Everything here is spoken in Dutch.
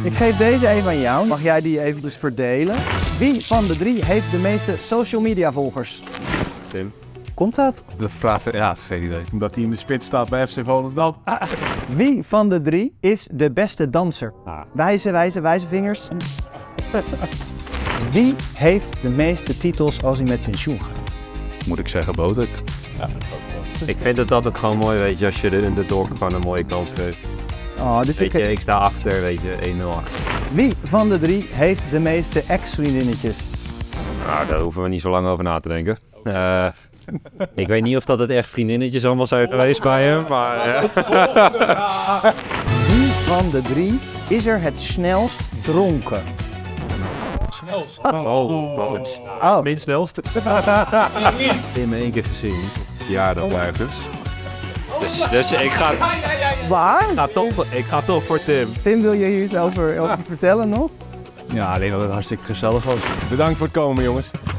Ik geef deze even aan jou. Mag jij die even dus verdelen? Wie van de 3 heeft de meeste social media volgers? Tim. Komt dat? Dat vraag ja, geen idee. Omdat hij in de spits staat bij FC Volendam. Wie van de 3 is de beste danser? Wijze vingers. Wie heeft de meeste titels als hij met pensioen gaat? Moet ik zeggen, Botek. Ja, ik vind het altijd gewoon mooi, weet je, als je de underdog gewoon een mooie kans geeft. Oh, dus weet je, ik sta achter, weet je, 1-0 achter. Wie van de 3 heeft de meeste ex-vriendinnetjes? Nou, daar hoeven we niet zo lang over na te denken. Ik weet niet of dat het echt vriendinnetjes allemaal zijn geweest bij hem, maar... Wie van de 3 is er het snelst dronken? Minst snelste. In één keer gezien. Ja, dat blijft dus. Dus ik ga... Waar? Ik ga toch voor Tim. Tim, wil je hier iets over vertellen nog? Ja, alleen dat het hartstikke gezellig was. Bedankt voor het komen, jongens.